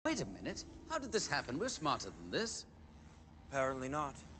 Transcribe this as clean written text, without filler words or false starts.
Wait a minute. How did this happen? We're smarter than this. Apparently not.